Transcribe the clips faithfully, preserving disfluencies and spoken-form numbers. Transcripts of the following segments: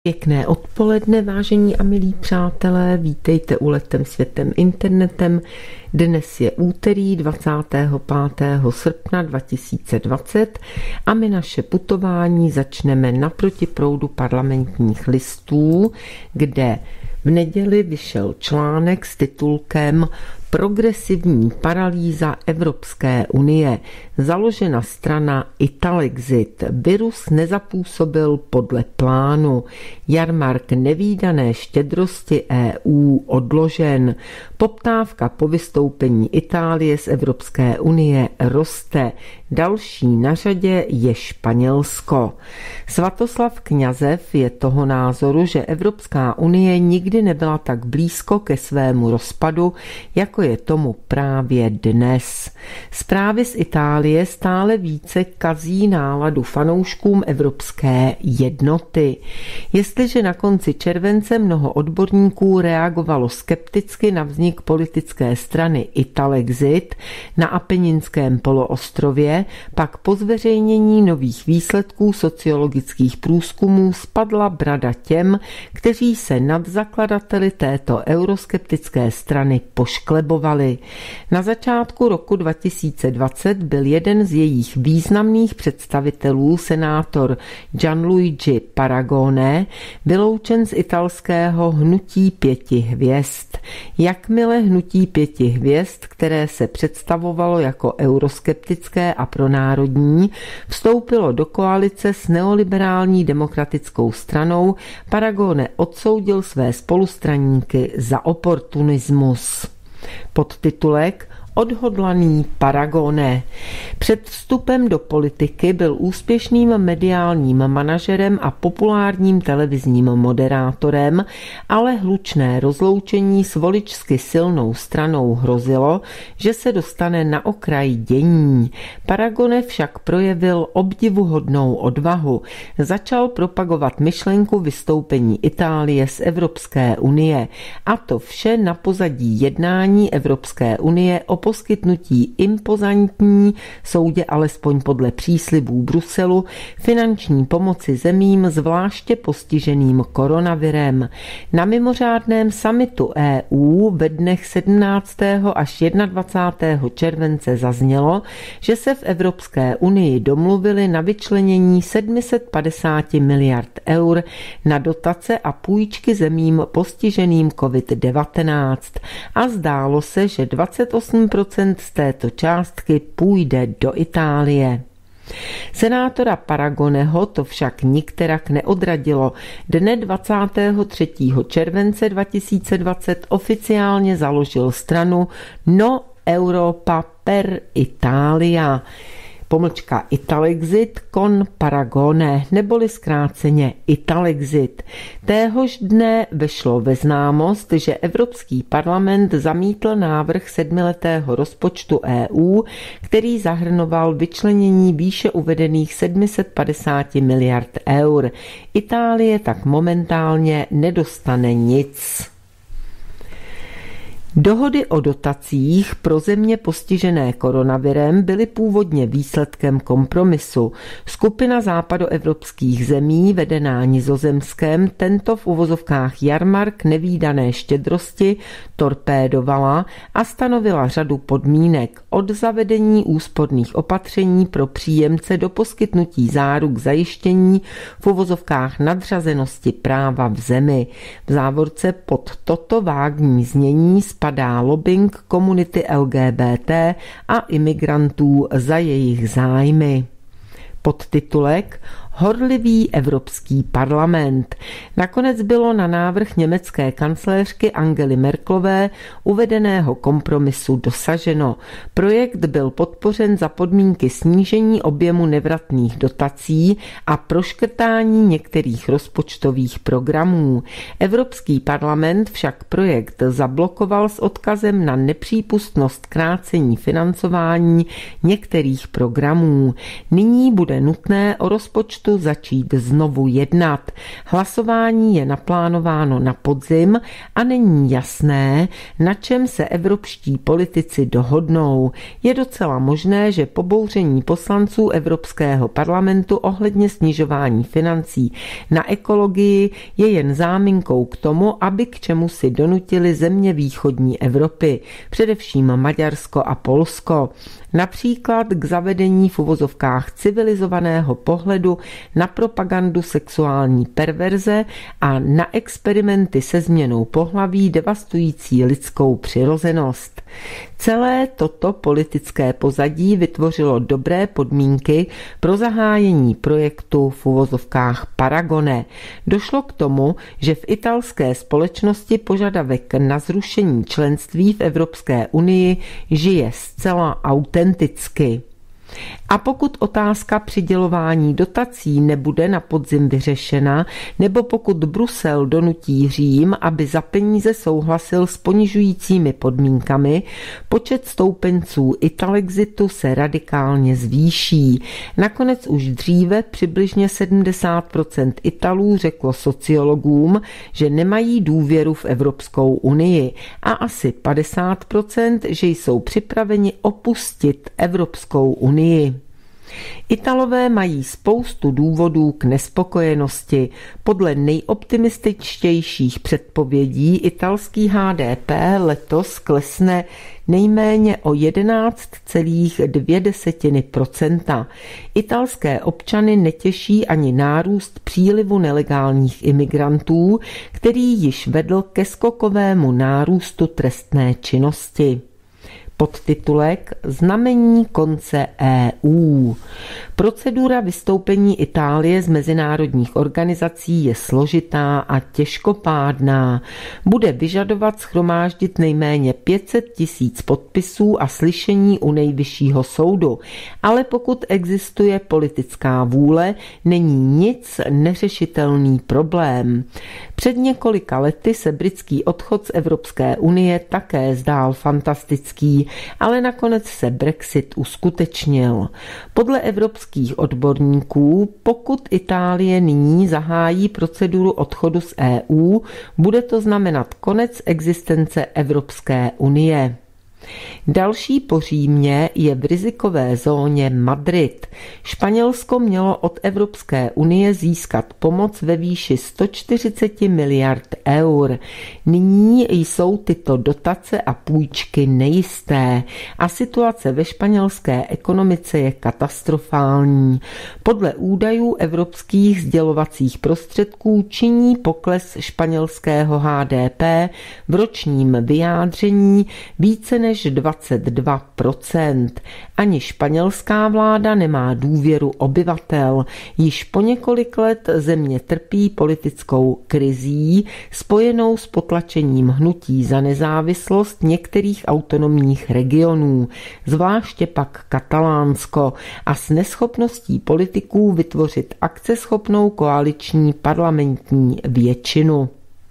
Pěkné odpoledne, vážení a milí přátelé, vítejte u Letem světem internetem. Dnes je úterý dvacátého pátého srpna dva tisíce dvacet a my naše putování začneme naproti proudu Parlamentních listů, kde v neděli vyšel článek s titulkem Progresivní paralýza Evropské unie. Založena strana Italexit. Virus nezapůsobil podle plánu. Jarmark nevídané štědrosti E U odložen. Poptávka po vystoupení Itálie z Evropské unie roste. Další na řadě je Španělsko. Svatoslav Kňazev je toho názoru, že Evropská unie nikdy nebyla tak blízko ke svému rozpadu, jako je tomu právě dnes. Zprávy z Itálie stále více kazí náladu fanouškům evropské jednoty. Jestliže na konci července mnoho odborníků reagovalo skepticky na vznik politické strany Italexit na Apeninském poloostrově, pak po zveřejnění nových výsledků sociologických průzkumů spadla brada těm, kteří se nad zakladateli této euroskeptické strany pošklebovali. Na začátku roku dva tisíce dvacet byl jeden z jejich významných představitelů, senátor Gianluigi Paragone, vyloučen z italského hnutí pěti hvězd. Jakmile hnutí pěti hvězd, které se představovalo jako euroskeptické a pronárodní, vstoupilo do koalice s neoliberální demokratickou stranou, Paragone odsoudil své spolustraníky za oportunismus. Podtitulek Odhodlaný Paragone. Před vstupem do politiky byl úspěšným mediálním manažerem a populárním televizním moderátorem, ale hlučné rozloučení s voličsky silnou stranou hrozilo, že se dostane na okraj dění. Paragone však projevil obdivuhodnou odvahu. Začal propagovat myšlenku vystoupení Itálie z Evropské unie, a to vše na pozadí jednání Evropské unie o poskytnutí impozantní, soudě alespoň podle příslibů Bruselu, finanční pomoci zemím zvláště postiženým koronavirem. Na mimořádném summitu E U ve dnech sedmnáctého až dvacátého prvního července zaznělo, že se v Evropské unii domluvili na vyčlenění sedm set padesát miliard eur na dotace a půjčky zemím postiženým covid devatenáct a zdálo se, že dvacet osm procent z této částky půjde do Itálie. Senátora Paragoneho to však nikterak neodradilo. Dne dvacátého třetího července dva tisíce dvacet oficiálně založil stranu No Europa per Italia, pomlčka Italexit con Paragone, neboli zkráceně Italexit. Téhož dne vešlo ve známost, že Evropský parlament zamítl návrh sedmiletého rozpočtu E U, který zahrnoval vyčlenění výše uvedených sedm set padesát miliard eur. Itálie tak momentálně nedostane nic. Dohody o dotacích pro země postižené koronavirem byly původně výsledkem kompromisu. Skupina západoevropských zemí, vedená Nizozemskem, tento v uvozovkách jarmark nevídané štědrosti torpédovala a stanovila řadu podmínek od zavedení úsporných opatření pro příjemce do poskytnutí záruk zajištění v uvozovkách nadřazenosti práva v zemi. V závorce pod toto vágní znění spadá lobbying komunity L G B T a imigrantů za jejich zájmy. Podtitulek Horlivý Evropský parlament. Nakonec bylo na návrh německé kancléřky Angely Merkelové uvedeného kompromisu dosaženo. Projekt byl podpořen za podmínky snížení objemu nevratných dotací a proškrtání některých rozpočtových programů. Evropský parlament však projekt zablokoval s odkazem na nepřípustnost krácení financování některých programů. Nyní bude nutné o rozpočtu začít znovu jednat. Hlasování Hlasování je naplánováno na podzim a není jasné, na čem se evropští politici dohodnou. Je docela možné, že pobouření poslanců Evropského parlamentu ohledně snižování financí na ekologii je jen záminkou k tomu, aby k čemu si donutili země východní Evropy, především Maďarsko a Polsko. Například k zavedení v uvozovkách civilizovaného pohledu na propagandu sexuální perverze a na experimenty se změnou pohlaví devastující lidskou přirozenost. Celé toto politické pozadí vytvořilo dobré podmínky pro zahájení projektu v uvozovkách Paragone. Došlo k tomu, že v italské společnosti požadavek na zrušení členství v Evropské unii žije zcela autenticky. A pokud otázka přidělování dotací nebude na podzim vyřešena, nebo pokud Brusel donutí Řím, aby za peníze souhlasil s ponižujícími podmínkami, počet stoupenců Italexitu se radikálně zvýší. Nakonec už dříve přibližně sedmdesát procent Italů řeklo sociologům, že nemají důvěru v Evropskou unii a asi padesát procent, že jsou připraveni opustit Evropskou unii. Italové mají spoustu důvodů k nespokojenosti. Podle nejoptimističtějších předpovědí italský H D P letos klesne nejméně o jedenáct celá dvě procenta. Italské občany netěší ani nárůst přílivu nelegálních imigrantů, který již vedl ke skokovému nárůstu trestné činnosti. Podtitulek Znamení konce E U. Procedura vystoupení Itálie z mezinárodních organizací je složitá a těžkopádná. Bude vyžadovat shromáždit nejméně pět set tisíc podpisů a slyšení u nejvyššího soudu. Ale pokud existuje politická vůle, není nic neřešitelný problém. Před několika lety se britský odchod z Evropské unie také zdál fantastický, ale nakonec se Brexit uskutečnil. Podle evropských odborníků, pokud Itálie nyní zahájí proceduru odchodu z E U, bude to znamenat konec existence Evropské unie. Další po Římě je v rizikové zóně Madrid. Španělsko mělo od Evropské unie získat pomoc ve výši sto čtyřicet miliard eur. Nyní jsou tyto dotace a půjčky nejisté a situace ve španělské ekonomice je katastrofální. Podle údajů evropských sdělovacích prostředků činí pokles španělského H D P v ročním vyjádření více než dvacet dva procent. Ani španělská vláda nemá důvěru obyvatel. Již po několik let země trpí politickou krizí spojenou s potlačením hnutí za nezávislost některých autonomních regionů, zvláště pak Katalánsko, a s neschopností politiků vytvořit akceschopnou koaliční parlamentní většinu.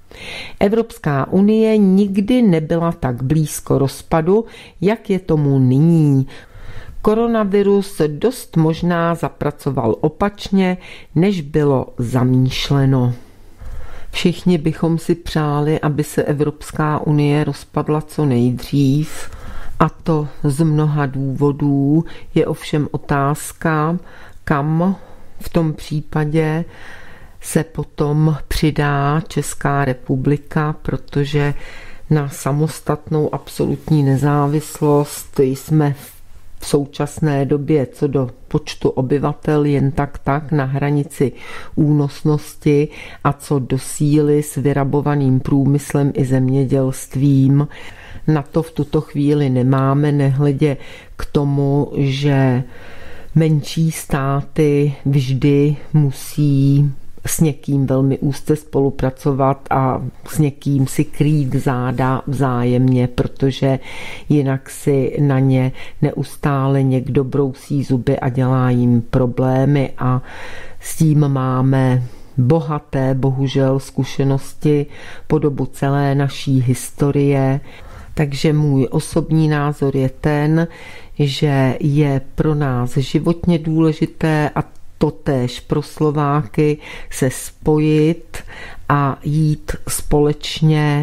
Evropská unie nikdy nebyla tak blízko rozpadu, jak je tomu nyní. Koronavirus dost možná zapracoval opačně, než bylo zamýšleno. Všichni bychom si přáli, aby se Evropská unie rozpadla co nejdřív, a to z mnoha důvodů. Je ovšem otázka, kam v tom případě se potom přidá Česká republika, protože na samostatnou absolutní nezávislost jsme v současné době co do počtu obyvatel jen tak tak na hranici únosnosti a co do síly s vyrabovaným průmyslem i zemědělstvím. Na to v tuto chvíli nemáme, nehledě k tomu, že menší státy vždy musí s někým velmi úzce spolupracovat a s někým si krýt záda vzájemně, protože jinak si na ně neustále někdo brousí zuby a dělá jim problémy, a s tím máme bohaté, bohužel, zkušenosti po dobu celé naší historie. Takže můj osobní názor je ten, že je pro nás životně důležité, a totéž pro Slováky se spojit a jít společně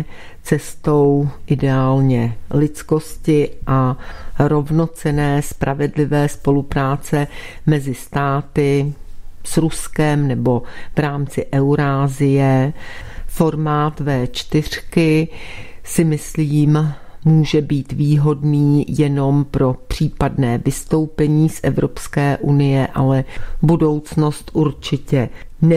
cestou ideálně lidskosti a rovnocenné, spravedlivé spolupráce mezi státy s Ruskem nebo v rámci Eurázie. Formát vé čtyři si myslím může být výhodný jenom pro případné vystoupení z Evropské unie, ale budoucnost určitě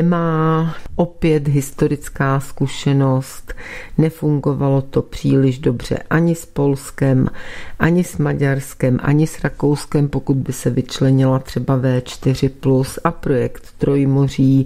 nemá. Opět historická zkušenost, nefungovalo to příliš dobře ani s Polskem, ani s Maďarskem, ani s Rakouskem, pokud by se vyčlenila třeba vé čtyři plus a projekt Trojmoří,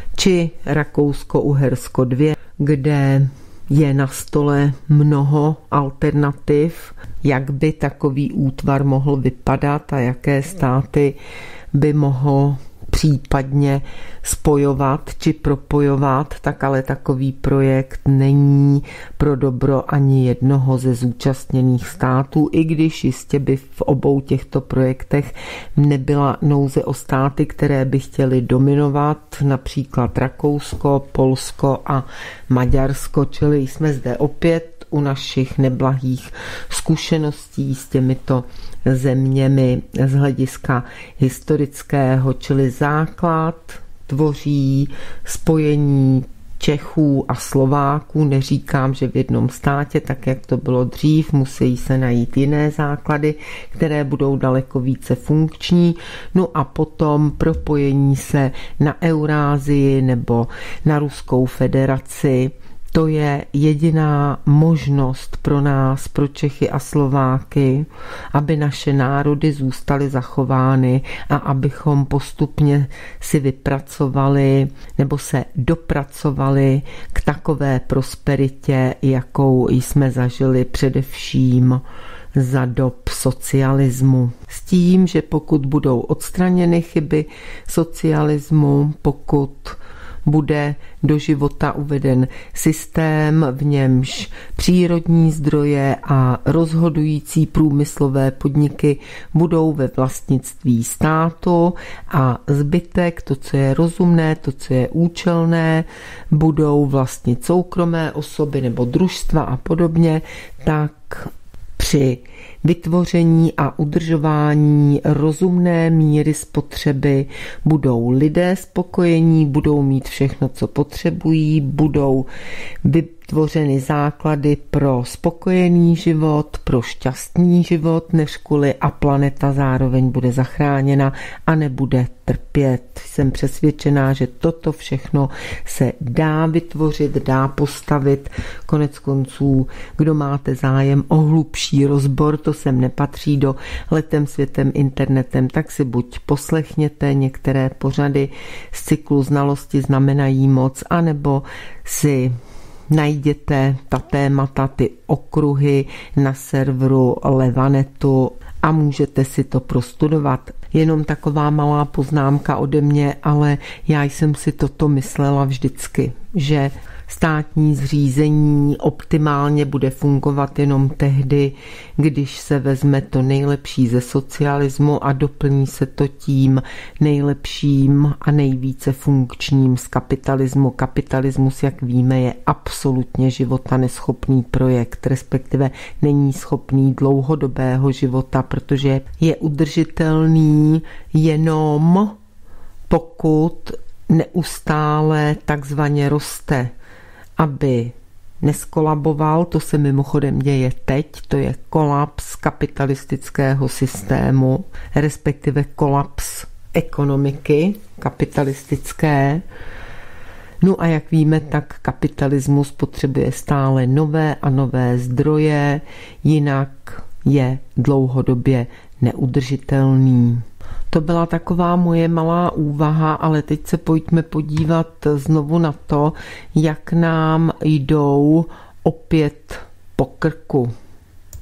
či Rakousko-Uhersko dva, kde je na stole mnoho alternativ, jak by takový útvar mohl vypadat a jaké státy by mohl případně spojovat či propojovat, tak ale takový projekt není pro dobro ani jednoho ze zúčastněných států, i když jistě by v obou těchto projektech nebyla nouze o státy, které by chtěly dominovat, například Rakousko, Polsko a Maďarsko, čili jsme zde opět u našich neblahých zkušeností s těmito zeměmi z hlediska historického, čili základ tvoří spojení Čechů a Slováků. Neříkám, že v jednom státě, tak jak to bylo dřív, musí se najít jiné základy, které budou daleko více funkční. No a potom propojení se na Eurázii nebo na Ruskou federaci. To je jediná možnost pro nás, pro Čechy a Slováky, aby naše národy zůstaly zachovány a abychom postupně si vypracovali nebo se dopracovali k takové prosperitě, jakou jsme zažili především za dob socialismu. S tím, že pokud budou odstraněny chyby socialismu, pokud bude do života uveden systém, v němž přírodní zdroje a rozhodující průmyslové podniky budou ve vlastnictví státu a zbytek, to, co je rozumné, to, co je účelné, budou vlastnit soukromé osoby nebo družstva a podobně, tak při vytvoření a udržování rozumné míry spotřeby budou lidé spokojení, budou mít všechno, co potřebují, budou vytvořeny základy pro spokojený život, pro šťastný život, než kvůli a planeta zároveň bude zachráněna a nebude trpět. Jsem přesvědčená, že toto všechno se dá vytvořit, dá postavit. Konec konců, kdo máte zájem o hlubší rozbor, to sem nepatří do Letem světem internetem, tak si buď poslechněte některé pořady z cyklu Znalosti znamenají moc, anebo si najděte ta témata, ty okruhy na serveru Levanetu a můžete si to prostudovat. Jenom taková malá poznámka ode mě, ale já jsem si toto myslela vždycky, že státní zřízení optimálně bude fungovat jenom tehdy, když se vezme to nejlepší ze socialismu a doplní se to tím nejlepším a nejvíce funkčním z kapitalismu. Kapitalismus, jak víme, je absolutně života neschopný projekt, respektive není schopný dlouhodobého života, protože je udržitelný jenom pokud neustále takzvaně roste. Aby neskolaboval, to se mimochodem děje teď, to je kolaps kapitalistického systému, respektive kolaps ekonomiky kapitalistické. No a jak víme, tak kapitalismus potřebuje stále nové a nové zdroje, jinak je dlouhodobě neudržitelný. To byla taková moje malá úvaha, ale teď se pojďme podívat znovu na to, jak nám jdou opět po krku.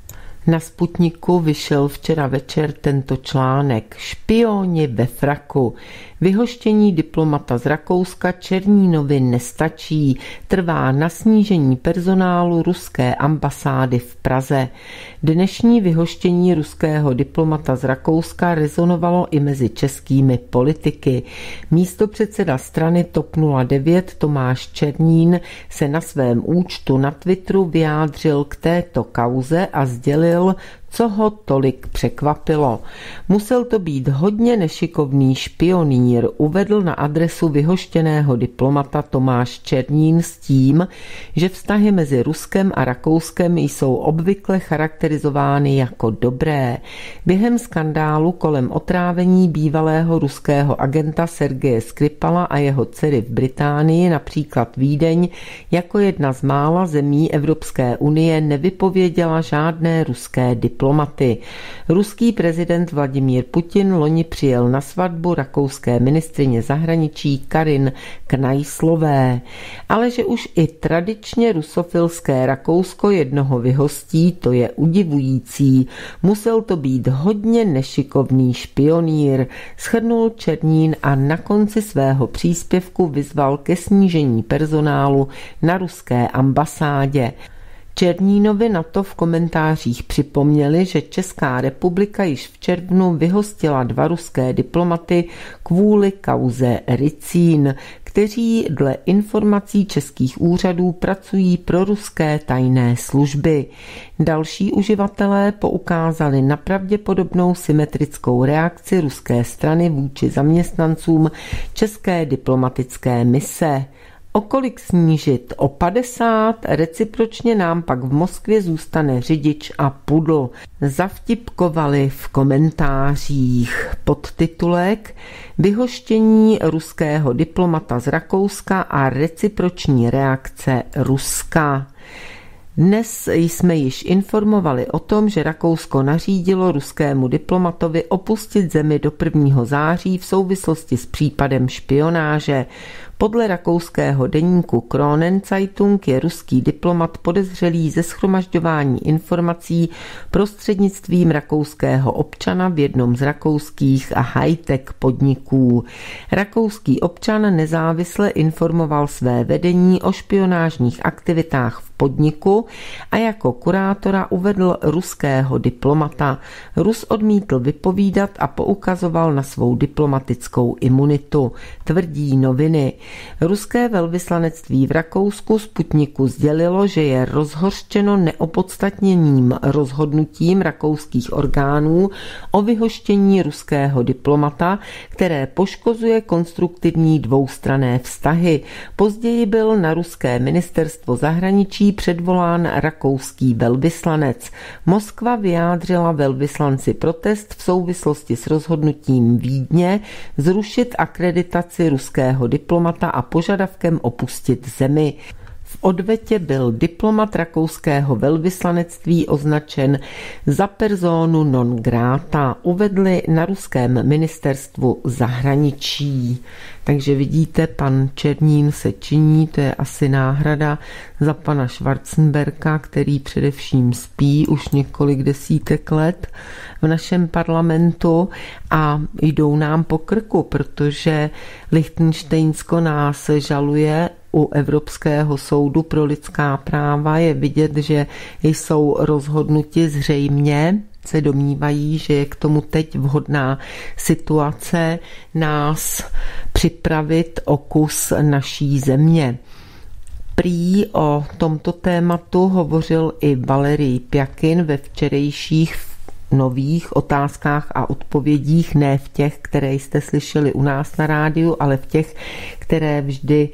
Na Sputniku vyšel včera večer tento článek. Špioni ve fraku. Vyhoštění diplomata z Rakouska Černínovi nestačí. Trvá na snížení personálu ruské ambasády v Praze. Dnešní vyhoštění ruského diplomata z Rakouska rezonovalo i mezi českými politiky. Místopředseda strany T O P nula devět Tomáš Černín se na svém účtu na Twitteru vyjádřil k této kauze a sdělil, co ho tolik překvapilo. Musel to být hodně nešikovný špionýr, uvedl na adresu vyhoštěného diplomata Tomáš Černín s tím, že vztahy mezi Ruskem a Rakouskem jsou obvykle charakterizovány jako dobré. Během skandálu kolem otrávení bývalého ruského agenta Sergeje Skripala a jeho dcery v Británii například Vídeň jako jedna z mála zemí Evropské unie nevypověděla žádné ruské diplomaty. Diplomaty. Ruský prezident Vladimír Putin loni přijel na svatbu rakouské ministryně zahraničí Karin Kneislové. Ale že už i tradičně rusofilské Rakousko jednoho vyhostí, to je udivující. Musel to být hodně nešikovný špionýr, shrnul Černín a na konci svého příspěvku vyzval ke snížení personálu na ruské ambasádě. Černínovi na to v komentářích připomněli, že Česká republika již v červnu vyhostila dva ruské diplomaty kvůli kauze Ricín, kteří dle informací českých úřadů pracují pro ruské tajné služby. Další uživatelé poukázali na pravděpodobnou symetrickou reakci ruské strany vůči zaměstnancům české diplomatické mise. O kolik snížit? O padesát, recipročně nám pak v Moskvě zůstane řidič a pudl. Zavtipkovali v komentářích podtitulek Vyhoštění ruského diplomata z Rakouska a reciproční reakce Ruska. Dnes jsme již informovali o tom, že Rakousko nařídilo ruskému diplomatovi opustit zemi do prvního září v souvislosti s případem špionáže. Podle rakouského deníku Kronen Zeitung je ruský diplomat podezřelý ze shromažďování informací prostřednictvím rakouského občana v jednom z rakouských a high-tech podniků. Rakouský občan nezávisle informoval své vedení o špionážních aktivitách v podniku a jako kurátora uvedl ruského diplomata. Rus odmítl vypovídat a poukazoval na svou diplomatickou imunitu, tvrdí noviny. Ruské velvyslanectví v Rakousku Sputniku sdělilo, že je rozhořčeno neopodstatněným rozhodnutím rakouských orgánů o vyhoštění ruského diplomata, které poškozuje konstruktivní dvoustranné vztahy. Později byl na ruské ministerstvo zahraničí předvolán rakouský velvyslanec. Moskva vyjádřila velvyslanci protest v souvislosti s rozhodnutím Vídně zrušit akreditaci ruského diplomata a požadavkem opustit zemi. V odvetě byl diplomat rakouského velvyslanectví označen za personu non grata, uvedli na ruském ministerstvu zahraničí. Takže vidíte, pan Černín se činí, to je asi náhrada za pana Schwarzenberga, který především spí už několik desítek let v našem parlamentu a jdou nám po krku, protože Lichtenštejnsko nás žaluje u Evropského soudu pro lidská práva. Je vidět, že jsou rozhodnuti zřejmě, se domnívají, že je k tomu teď vhodná situace nás připravit o kus naší země. Prý o tomto tématu hovořil i Valerij Pjakin ve včerejších nových otázkách a odpovědích, ne v těch, které jste slyšeli u nás na rádiu, ale v těch, které vždy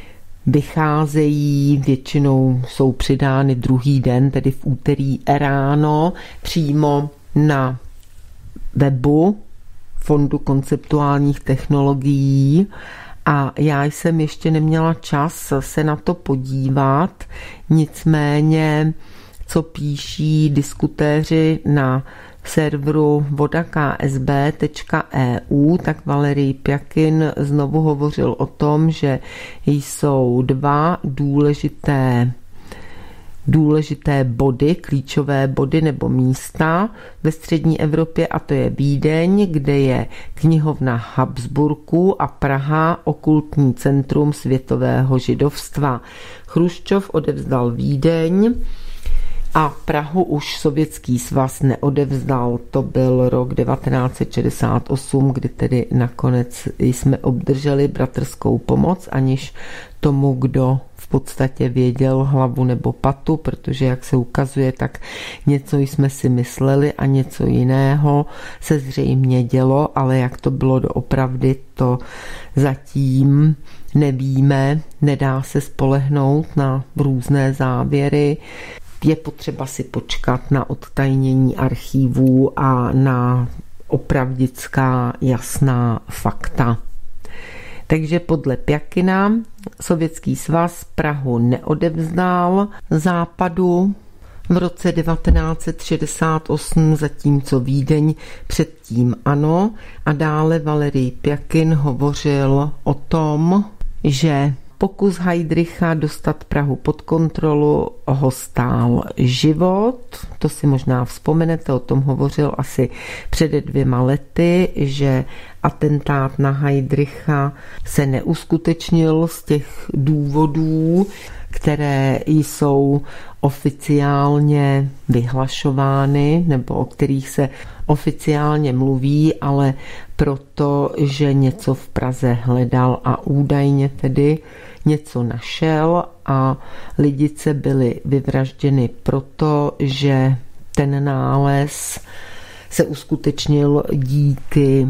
vycházejí, většinou jsou přidány druhý den, tedy v úterý ráno, přímo na webu Fondu konceptuálních technologií. A já jsem ještě neměla čas se na to podívat, nicméně, co píší diskutéři na serveru voda k s b tečka e u, tak Valerij Pjakin znovu hovořil o tom, že jsou dva důležité důležité body, klíčové body nebo místa ve střední Evropě, a to je Vídeň, kde je knihovna Habsburků, a Praha, okultní centrum světového židovstva. Chruščov odevzdal Vídeň a Prahu už Sovětský svaz neodevzdal. To byl rok devatenáct set šedesát osm, kdy tedy nakonec jsme obdrželi bratrskou pomoc, aniž tomu, kdo v podstatě věděl hlavu nebo patu, protože jak se ukazuje, tak něco jsme si mysleli a něco jiného se zřejmě dělo, ale jak to bylo doopravdy, to zatím nevíme, nedá se spolehnout na různé závěry. Je potřeba si počkat na odtajnění archívů a na opravdická jasná fakta. Takže podle Pjakina Sovětský svaz Prahu neodevzdal Západu v roce devatenáct set šedesát osm, zatímco Vídeň předtím ano, a dále Valerij Pjakin hovořil o tom, že pokus Heydricha dostat Prahu pod kontrolu ho stál život. To si možná vzpomenete, o tom hovořil asi před dvěma lety, že atentát na Heydricha se neuskutečnil z těch důvodů, které jsou oficiálně vyhlašovány nebo o kterých se oficiálně mluví, ale proto, že něco v Praze hledal a údajně tedy něco našel, a Lidice byly vyvražděny proto, že ten nález se uskutečnil díky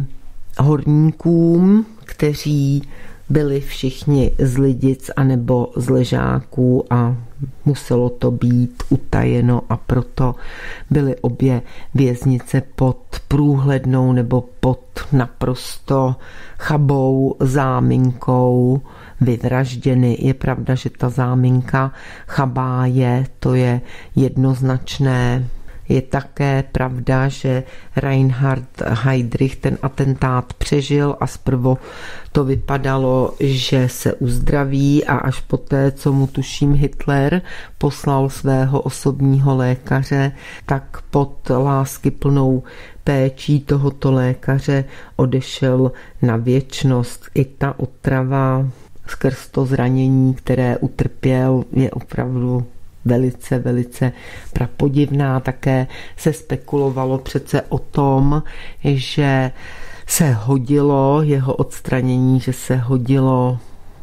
horníkům, kteří byli všichni z Lidic anebo z Ležáků a muselo to být utajeno, a proto byly obě věznice pod průhlednou nebo pod naprosto chabou záminkou vyvražděny. Je pravda, že ta záminka chabá je, to je jednoznačné. Je také pravda, že Reinhard Heydrich ten atentát přežil a zprvu to vypadalo, že se uzdraví, a až poté, co mu tuším Hitler poslal svého osobního lékaře, tak pod láskyplnou péčí tohoto lékaře odešel na věčnost. I ta otrava skrz to zranění, které utrpěl, je opravdu velice, velice prapodivná. Také se spekulovalo přece o tom, že se hodilo jeho odstranění, že se hodilo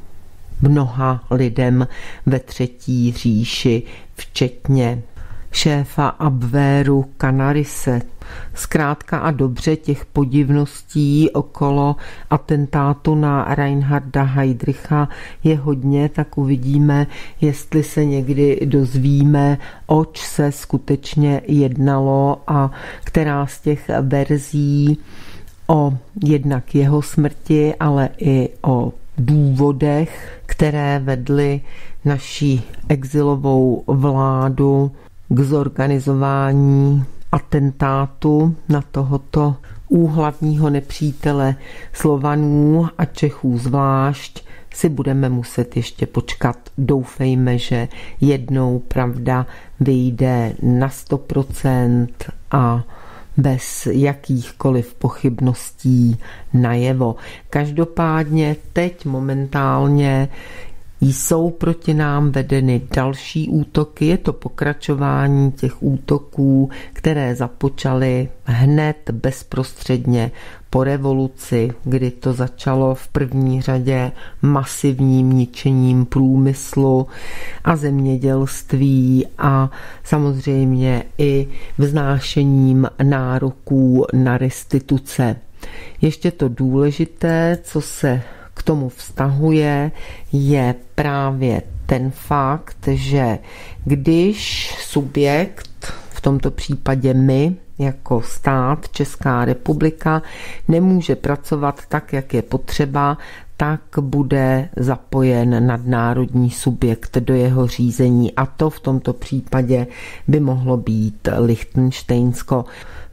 mnoha lidem ve Třetí říši, včetně šéfa Abwehru Canarise. Zkrátka a dobře, těch podivností okolo atentátu na Reinharda Heydricha je hodně, tak uvidíme, jestli se někdy dozvíme, oč se skutečně jednalo a která z těch verzí o jednak jeho smrti, ale i o důvodech, které vedly naši exilovou vládu k zorganizování atentátu na tohoto úhlavního nepřítele Slovanů a Čechů zvlášť, si budeme muset ještě počkat. Doufejme, že jednou pravda vyjde na sto procent a bez jakýchkoliv pochybností najevo. Každopádně teď momentálně jsou proti nám vedeny další útoky. Je to pokračování těch útoků, které započaly hned bezprostředně po revoluci, kdy to začalo v první řadě masivním ničením průmyslu a zemědělství a samozřejmě i vznášením nároků na restituce. Ještě to důležité, co se k tomu vztahuje, je právě ten fakt, že když subjekt, v tomto případě my, jako stát, Česká republika, nemůže pracovat tak, jak je potřeba, tak bude zapojen nadnárodní subjekt do jeho řízení, a to v tomto případě by mohlo být Lichtenštejnsko.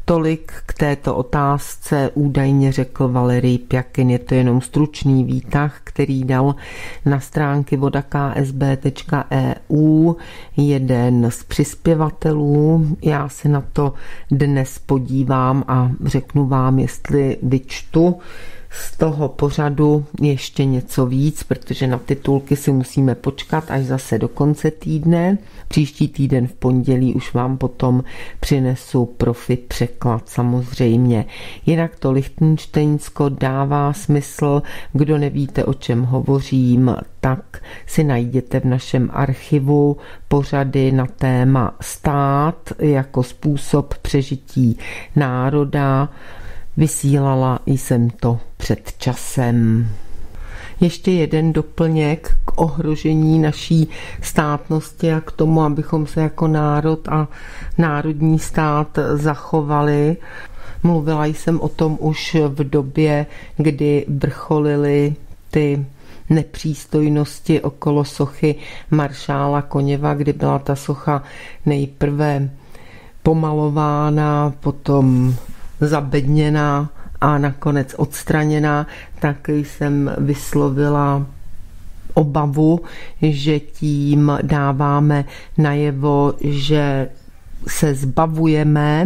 Tolik k této otázce údajně řekl Valerij Pjakin. Je to jenom stručný výtah, který dal na stránky voda k s b tečka e u jeden z přispěvatelů. Já se na to dnes podívám a řeknu vám, jestli vyčtu z toho pořadu ještě něco víc, protože na titulky si musíme počkat až zase do konce týdne. Příští týden v pondělí už vám potom přinesu profi překlad samozřejmě. Jinak to Lichtenštejnsko dává smysl. Kdo nevíte, o čem hovořím, tak si najděte v našem archivu pořady na téma stát jako způsob přežití národa. Vysílala jsem to před časem. Ještě jeden doplněk k ohrožení naší státnosti a k tomu, abychom se jako národ a národní stát zachovali. Mluvila jsem o tom už v době, kdy vrcholily ty nepřístojnosti okolo sochy maršála Koněva, kdy byla ta socha nejprve pomalována, potom zabedněná a nakonec odstraněná, tak jsem vyslovila obavu, že tím dáváme najevo, že se zbavujeme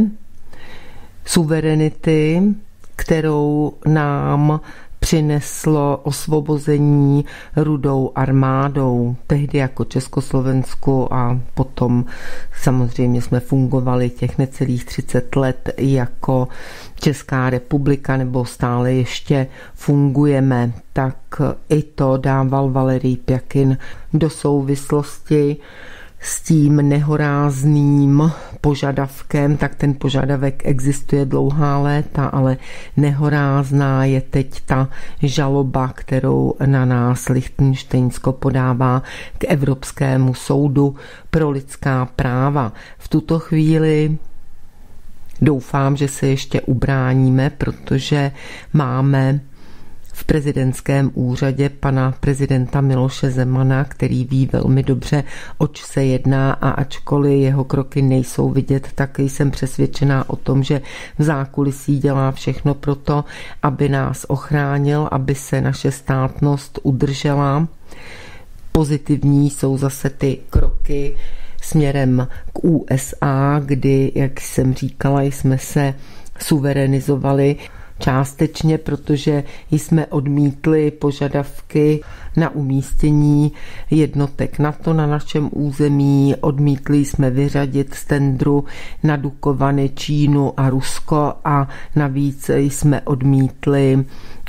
suverenity, kterou nám přineslo osvobození Rudou armádou, tehdy jako Československu, a potom samozřejmě jsme fungovali těch necelých třicet let jako Česká republika, nebo stále ještě fungujeme. Tak i to dával Valerij Pjakin do souvislosti s tím nehorázným požadavkem. Tak ten požadavek existuje dlouhá léta, ale nehorázná je teď ta žaloba, kterou na nás Lichtenštejnsko podává k Evropskému soudu pro lidská práva. V tuto chvíli doufám, že se ještě ubráníme, protože máme v prezidentském úřadě pana prezidenta Miloše Zemana, který ví velmi dobře, oč se jedná, a ačkoliv jeho kroky nejsou vidět, tak jsem přesvědčená o tom, že v zákulisí dělá všechno pro to, aby nás ochránil, aby se naše státnost udržela. Pozitivní jsou zase ty kroky směrem k U S A, kdy, jak jsem říkala, jsme se suverenizovali částečně, protože jsme odmítli požadavky na umístění jednotek NATO na našem území, odmítli jsme vyřadit z tendru na Dukovany Čínu a Rusko a navíc jsme odmítli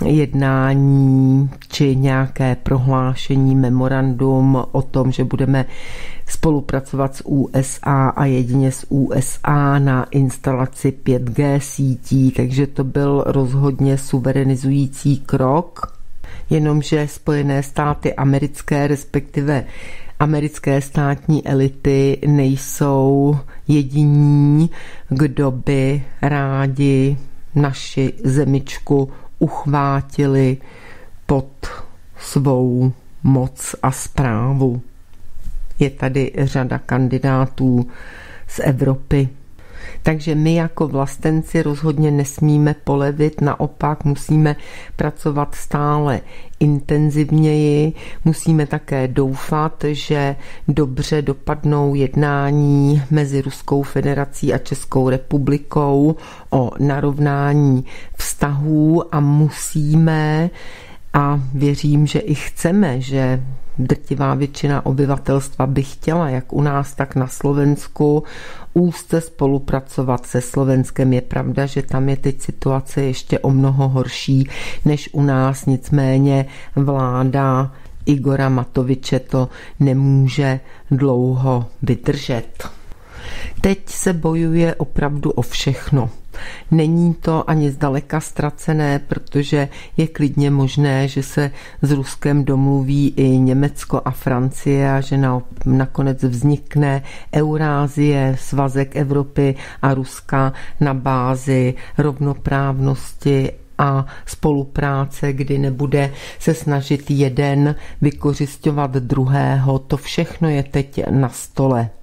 jednání či nějaké prohlášení, memorandum o tom, že budeme spolupracovat s U S A a jedině s U S A na instalaci pět G sítí, takže to byl rozhodně suverenizující krok, jenomže Spojené státy americké, respektive americké státní elity, nejsou jediní, kdo by rádi naši zemičku uchvátili pod svou moc a správu. Je tady řada kandidátů z Evropy. Takže my jako vlastenci rozhodně nesmíme polevit, naopak musíme pracovat stále intenzivněji, musíme také doufat, že dobře dopadnou jednání mezi Ruskou federací a Českou republikou o narovnání vztahů a musíme, a věřím, že i chceme, že drtivá většina obyvatelstva by chtěla, jak u nás, tak na Slovensku, úzce spolupracovat se Slovenskem. Je pravda, že tam je teď situace ještě o mnoho horší než u nás, nicméně vláda Igora Matoviče to nemůže dlouho vydržet. Teď se bojuje opravdu o všechno. Není to ani zdaleka ztracené, protože je klidně možné, že se s Ruskem domluví i Německo a Francie a že na, nakonec vznikne Eurázie, svazek Evropy a Ruska na bázi rovnoprávnosti a spolupráce, kdy nebude se snažit jeden vykořisťovat druhého. To všechno je teď na stole.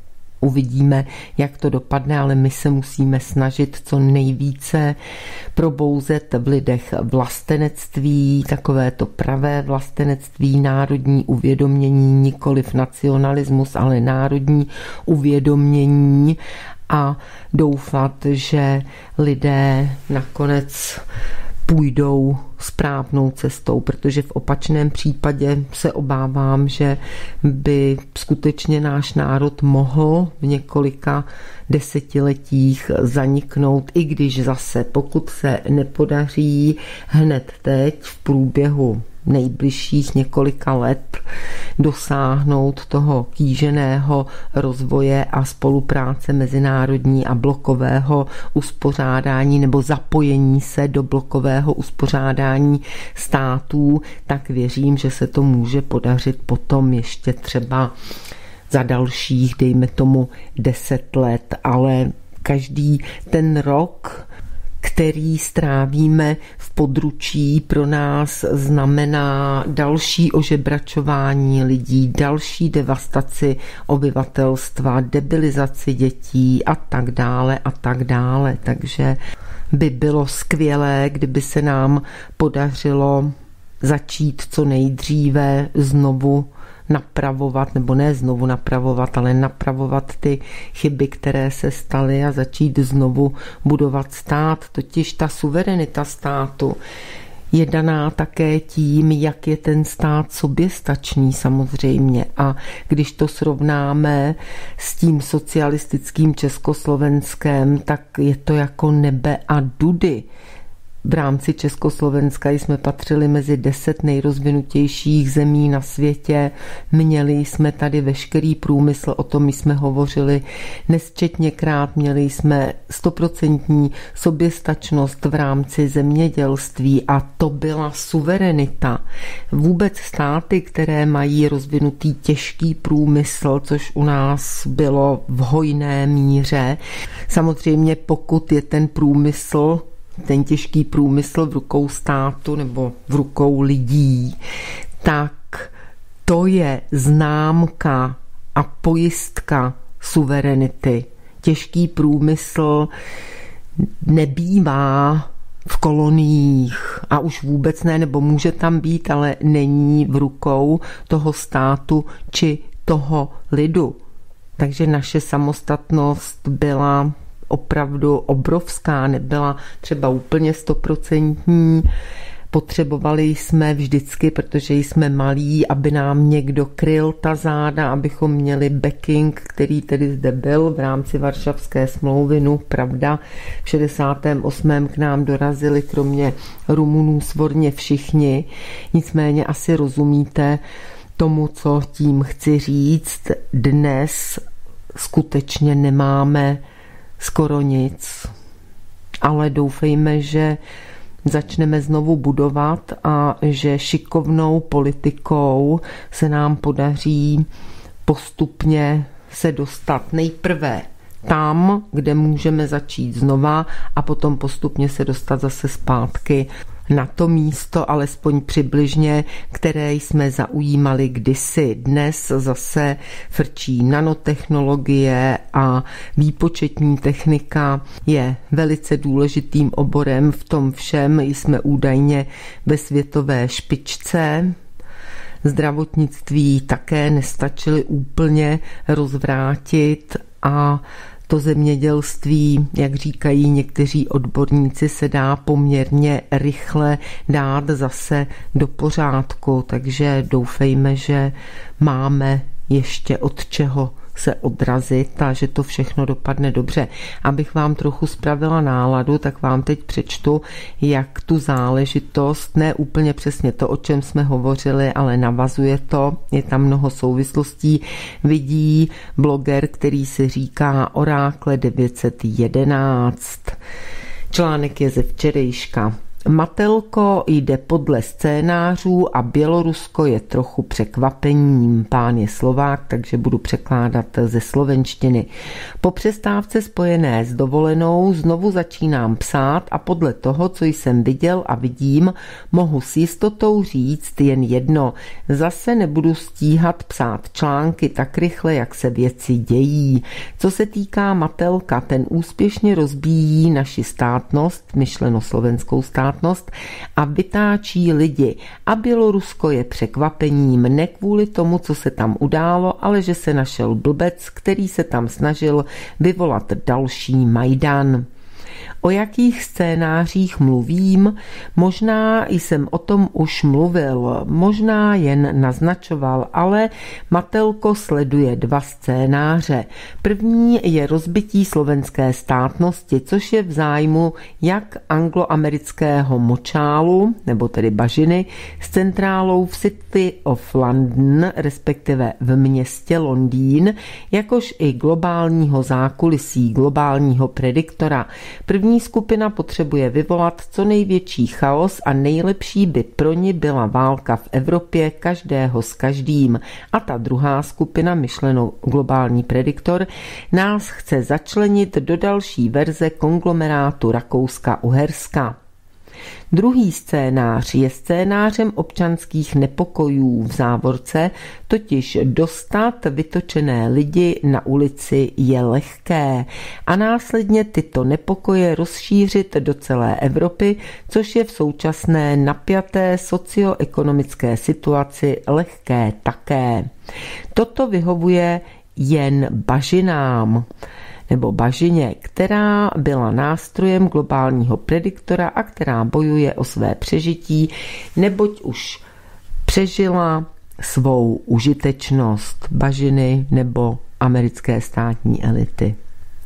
Uvidíme, jak to dopadne, ale my se musíme snažit co nejvíce probouzet v lidech vlastenectví, takové to pravé vlastenectví, národní uvědomění, nikoliv nacionalismus, ale národní uvědomění a doufat, že lidé nakonec půjdou správnou cestou, protože v opačném případě se obávám, že by skutečně náš národ mohl v několika desetiletích zaniknout, i když zase, pokud se nepodaří hned teď v průběhu nejbližších několika let dosáhnout toho kýženého rozvoje a spolupráce mezinárodní a blokového uspořádání nebo zapojení se do blokového uspořádání států, tak věřím, že se to může podařit potom ještě třeba za dalších, dejme tomu, deset let, ale každý ten rok, který strávíme v područí, pro nás znamená další ožebračování lidí, další devastaci obyvatelstva, debilizaci dětí a tak dále a tak dále. Takže by bylo skvělé, kdyby se nám podařilo začít co nejdříve znovu napravovat, nebo ne znovu napravovat, ale napravovat ty chyby, které se staly a začít znovu budovat stát. Totiž ta suverenita státu je daná také tím, jak je ten stát soběstačný samozřejmě. A když to srovnáme s tím socialistickým Československem, tak je to jako nebe a dudy. V rámci Československa jsme patřili mezi deset nejrozvinutějších zemí na světě. Měli jsme tady veškerý průmysl, o tom jsme hovořili nesčetněkrát. Měli jsme stoprocentní soběstačnost v rámci zemědělství a to byla suverenita. Vůbec státy, které mají rozvinutý těžký průmysl, což u nás bylo v hojné míře. Samozřejmě pokud je ten průmysl ten těžký průmysl v rukou státu nebo v rukou lidí, tak to je známka a pojistka suverenity. Těžký průmysl nebývá v koloniích a už vůbec ne, nebo může tam být, ale není v rukou toho státu či toho lidu. Takže naše samostatnost byla opravdu obrovská, nebyla třeba úplně stoprocentní. Potřebovali jsme vždycky, protože jsme malí, aby nám někdo kryl ta záda, abychom měli backing, který tedy zde byl v rámci Varšavské smlouvy. No, pravda, v šedesátém osmém k nám dorazili kromě Rumunů svorně všichni. Nicméně asi rozumíte tomu, co tím chci říct. Dnes skutečně nemáme skoro nic, ale doufejme, že začneme znovu budovat a že šikovnou politikou se nám podaří postupně se dostat nejprve tam, kde můžeme začít znova a potom postupně se dostat zase zpátky na to místo, alespoň přibližně, které jsme zaujímali kdysi. Dnes zase frčí nanotechnologie a výpočetní technika je velice důležitým oborem. V tom všem jsme údajně ve světové špičce. Zdravotnictví také nestačili úplně rozvrátit a to zemědělství, jak říkají někteří odborníci, se dá poměrně rychle dát zase do pořádku, takže doufejme, že máme ještě od čeho se odrazit a že to všechno dopadne dobře. Abych vám trochu spravila náladu, tak vám teď přečtu, jak tu záležitost, ne úplně přesně to, o čem jsme hovořili, ale navazuje to, je tam mnoho souvislostí, vidí bloger, který se říká Orákle devět set jedenáct. Článek je ze včerejška. Matelko jde podle scénářů a Bělorusko je trochu překvapením. Pán je Slovák, takže budu překládat ze slovenštiny. Po přestávce spojené s dovolenou znovu začínám psát a podle toho, co jsem viděl a vidím, mohu s jistotou říct jen jedno. Zase nebudu stíhat psát články tak rychle, jak se věci dějí. Co se týká Matelka, ten úspěšně rozbíjí naši státnost, myšleno slovenskou státnost, a vytáčí lidi. A Bělorusko je překvapením ne kvůli tomu, co se tam událo, ale že se našel blbec, který se tam snažil vyvolat další Majdan. O jakých scénářích mluvím? Možná jsem o tom už mluvil, možná jen naznačoval, ale Matelko sleduje dva scénáře. První je rozbití slovenské státnosti, což je v zájmu jak angloamerického močálu, nebo tedy bažiny, s centrálou v City of London, respektive v městě Londýn, jakož i globálního zákulisí, globálního prediktora. První skupina potřebuje vyvolat co největší chaos a nejlepší by pro ně byla válka v Evropě každého s každým. A ta druhá skupina, myšleno globální prediktor, nás chce začlenit do další verze konglomerátu Rakouska-Uherska. Druhý scénář je scénářem občanských nepokojů v závorce, totiž dostat vytočené lidi na ulici je lehké a následně tyto nepokoje rozšířit do celé Evropy, což je v současné napjaté socioekonomické situaci lehké také. Toto vyhovuje jen bažinám, nebo bažině, která byla nástrojem globálního prediktora a která bojuje o své přežití, neboť už přežila svou užitečnost, bažiny nebo americké státní elity.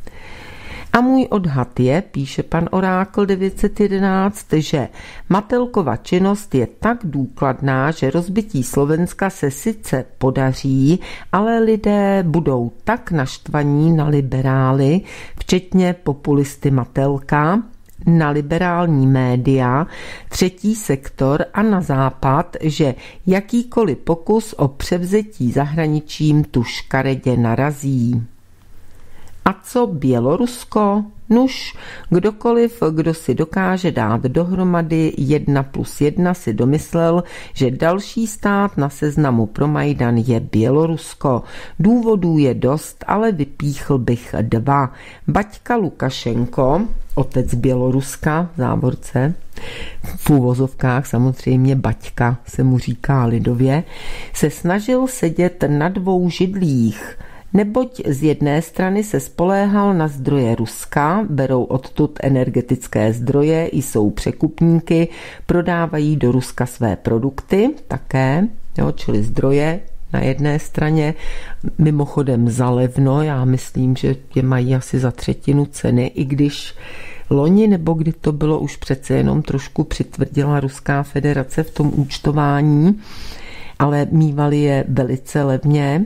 A můj odhad je, píše pan Orákl devět set jedenáct, že Matelkova činnost je tak důkladná, že rozbití Slovenska se sice podaří, ale lidé budou tak naštvaní na liberály, včetně populisty Matelka, na liberální média, třetí sektor a na západ, že jakýkoliv pokus o převzetí zahraničím tu škaredě narazí. A co Bělorusko? Nuž, kdokoliv, kdo si dokáže dát dohromady jedna plus jedna, si domyslel, že další stát na seznamu pro Majdan je Bělorusko. Důvodů je dost, ale vypíchl bych dva. Baťka Lukašenko, otec Běloruska, v závorce, v úvozovkách samozřejmě Baťka se mu říká lidově, se snažil sedět na dvou židlích, neboť z jedné strany se spoléhal na zdroje Ruska, berou odtud energetické zdroje, jsou překupníky, prodávají do Ruska své produkty také, jo, čili zdroje na jedné straně, mimochodem za levno, já myslím, že je mají asi za třetinu ceny, i když loni, nebo kdy to bylo, už přece jenom trošku přitvrdila Ruská federace v tom účtování, ale mívali je velice levně.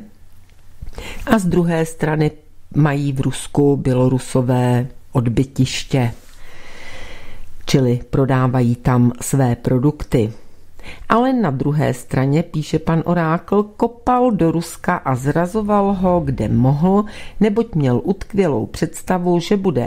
A z druhé strany mají v Rusku Bělorusové odbytiště, čili prodávají tam své produkty. Ale na druhé straně, píše pan Orákl, kopal do Ruska a zrazoval ho, kde mohl, neboť měl utkvělou představu, že bude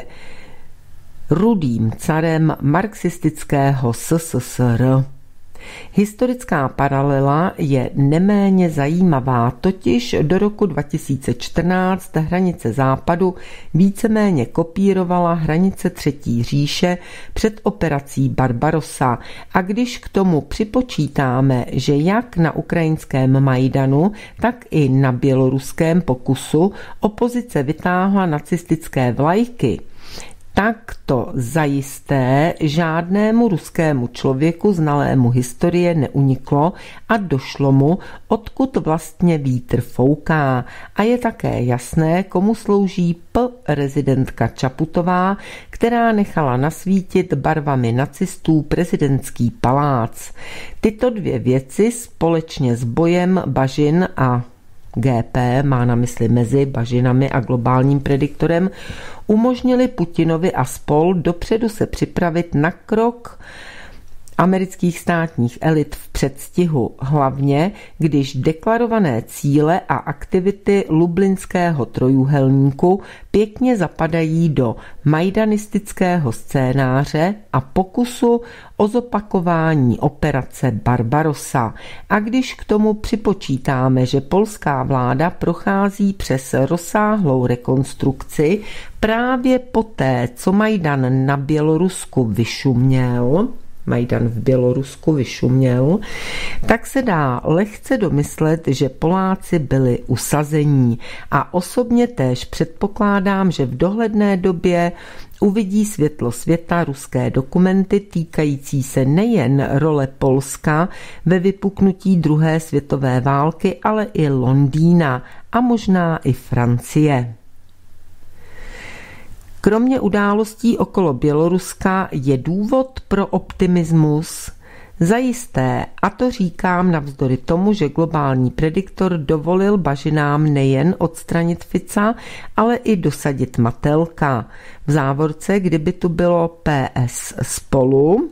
rudým carem marxistického S S S R. Historická paralela je neméně zajímavá, totiž do roku dva tisíce čtrnáct hranice západu víceméně kopírovala hranice Třetí říše před operací Barbarossa a když k tomu připočítáme, že jak na ukrajinském Majdanu, tak i na běloruském pokusu opozice vytáhla nacistické vlajky, tak to zajisté žádnému ruskému člověku znalému historie neuniklo a došlo mu, odkud vlastně vítr fouká. A je také jasné, komu slouží P. rezidentka Čaputová, která nechala nasvítit barvami nacistů prezidentský palác. Tyto dvě věci společně s bojem bažin a G P, má na mysli mezi bažinami a globálním prediktorem, umožnili Putinovi a spol dopředu se připravit na krok amerických státních elit v předstihu, hlavně když deklarované cíle a aktivity lublinského trojúhelníku pěkně zapadají do majdanistického scénáře a pokusu o zopakování operace Barbarossa. A když k tomu připočítáme, že polská vláda prochází přes rozsáhlou rekonstrukci právě poté, co Majdan na Bělorusku vyšuměl, Majdan v Bělorusku vyšuměl, tak se dá lehce domyslet, že Poláci byli usazení a osobně též předpokládám, že v dohledné době uvidí světlo světa ruské dokumenty týkající se nejen role Polska ve vypuknutí druhé světové války, ale i Londýna a možná i Francie. Kromě událostí okolo Běloruska je důvod pro optimismus zajisté, a to říkám navzdory tomu, že globální prediktor dovolil bažinám nejen odstranit Fica, ale i dosadit Matelka. V závorce, kdyby tu bylo P S Spolu,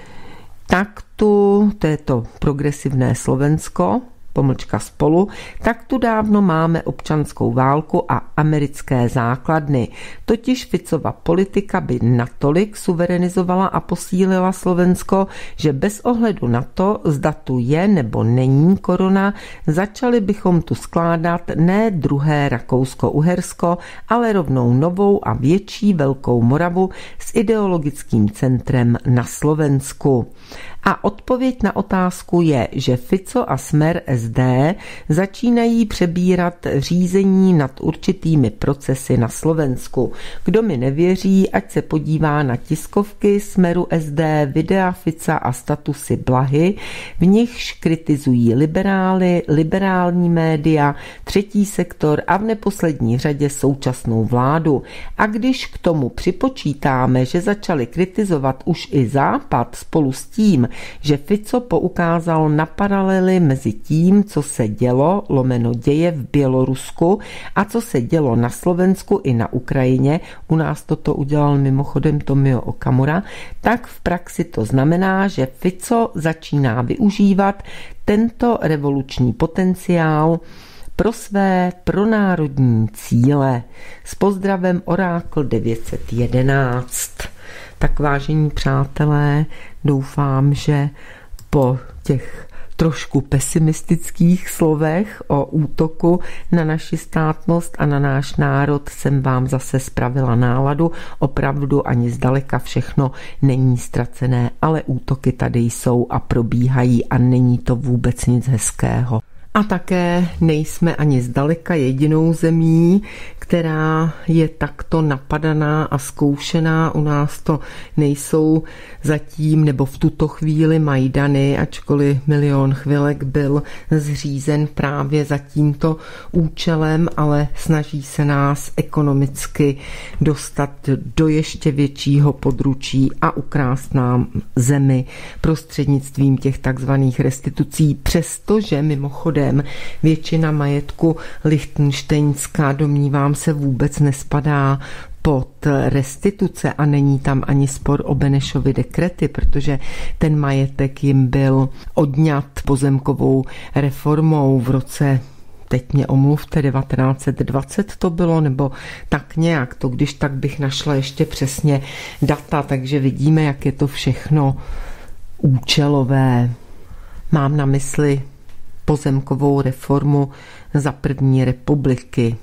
tak tu, to je to progresivné Slovensko, pomlčka Spolu, tak tu dávno máme občanskou válku a americké základny. Totiž Ficova politika by natolik suverenizovala a posílila Slovensko, že bez ohledu na to, zda tu je nebo není korona, začali bychom tu skládat ne druhé Rakousko-Uhersko, ale rovnou novou a větší Velkou Moravu s ideologickým centrem na Slovensku. A odpověď na otázku je, že Fico a Smer S D začínají přebírat řízení nad určitými procesy na Slovensku. Kdo mi nevěří, ať se podívá na tiskovky Smeru S D, videa Fica a statusy Blahy, v nichž kritizují liberály, liberální média, třetí sektor a v neposlední řadě současnou vládu. A když k tomu připočítáme, že začali kritizovat už i Západ spolu s tím, že Fico poukázal na paralely mezi tím, co se dělo, lomeno děje v Bělorusku a co se dělo na Slovensku i na Ukrajině, u nás toto udělal mimochodem Tomio Okamura, tak v praxi to znamená, že Fico začíná využívat tento revoluční potenciál pro své pronárodní cíle. S pozdravem Orákl devět set jedenáct. Tak vážení přátelé, doufám, že po těch trošku pesimistických slovech o útoku na naši státnost a na náš národ jsem vám zase spravila náladu. Opravdu ani zdaleka všechno není ztracené, ale útoky tady jsou a probíhají a není to vůbec nic hezkého. A také nejsme ani zdaleka jedinou zemí, která je takto napadaná a zkoušená. U nás to nejsou zatím nebo v tuto chvíli Majdany, ačkoliv Milion chvilek byl zřízen právě za tímto účelem, ale snaží se nás ekonomicky dostat do ještě většího područí a ukrást nám zemi prostřednictvím těch takzvaných restitucí, přestože mimochodem většina majetku Lichtenštejnska, domnívám se, vůbec nespadá pod restituce a není tam ani spor o Benešovy dekrety, protože ten majetek jim byl odňat pozemkovou reformou v roce, teď mě omluvte, devatenáct set dvacet to bylo, nebo tak nějak, to když tak bych našla ještě přesně data, takže vidíme, jak je to všechno účelové. Mám na mysli pozemkovou reformu za první republiky.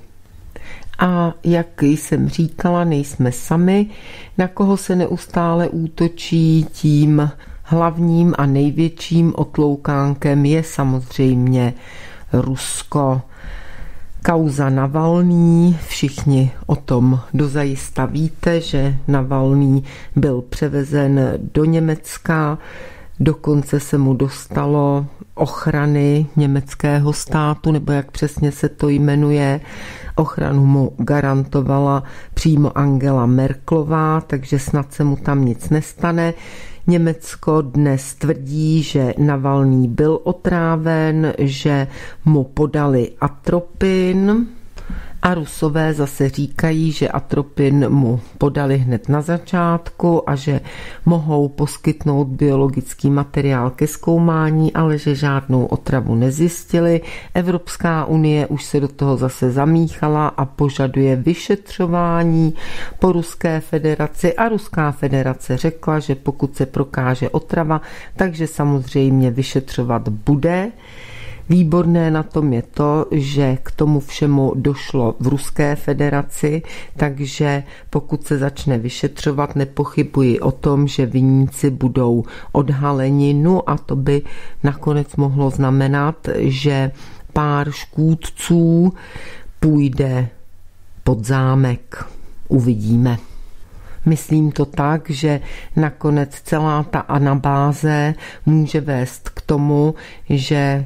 A jak jsem říkala, nejsme sami, na koho se neustále útočí. Tím hlavním a největším otloukánkem je samozřejmě Rusko. Kauza Navalný, všichni o tom dozajista víte, že Navalný byl převezen do Německa, dokonce se mu dostalo ochrany německého státu, nebo jak přesně se to jmenuje. Ochranu mu garantovala přímo Angela Merkelová, takže snad se mu tam nic nestane. Německo dnes tvrdí, že Navalný byl otráven, že mu podali atropin A Rusové zase říkají, že atropin mu podali hned na začátku a že mohou poskytnout biologický materiál ke zkoumání, ale že žádnou otravu nezjistili. Evropská unie už se do toho zase zamíchala a požaduje vyšetřování po Ruské federaci a Ruská federace řekla, že pokud se prokáže otrava, takže samozřejmě vyšetřovat bude. Výborné na tom je to, že k tomu všemu došlo v Ruské federaci, takže pokud se začne vyšetřovat, nepochybuji o tom, že viníci budou odhaleni, no a to by nakonec mohlo znamenat, že pár škůdců půjde pod zámek. Uvidíme. Myslím to tak, že nakonec celá ta anabáze může vést k tomu, že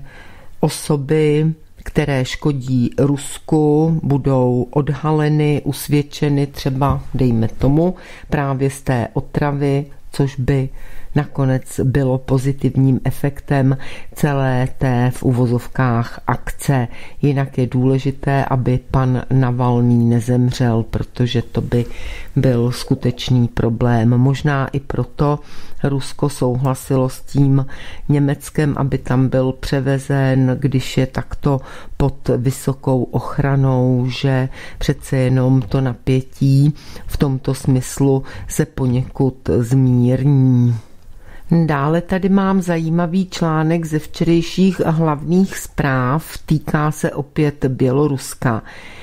osoby, které škodí Rusku, budou odhaleny, usvědčeny třeba, dejme tomu, právě z té otravy, což by nakonec bylo pozitivním efektem celé té v uvozovkách akce. Jinak je důležité, aby pan Navalný nezemřel, protože to by byl skutečný problém. Možná i proto Rusko souhlasilo s tím Německem, aby tam byl převezen, když je takto pod vysokou ochranou, že přece jenom to napětí v tomto smyslu se poněkud zmírní. Dále tady mám zajímavý článek ze včerejších hlavních zpráv, týká se opět Běloruska.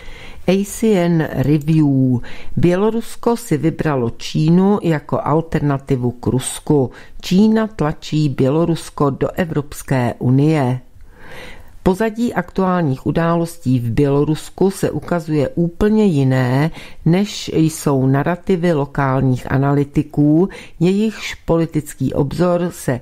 A C N Review. Bělorusko si vybralo Čínu jako alternativu k Rusku. Čína tlačí Bělorusko do Evropské unie. Pozadí aktuálních událostí v Bělorusku se ukazuje úplně jiné, než jsou narativy lokálních analytiků, jejichž politický obzor se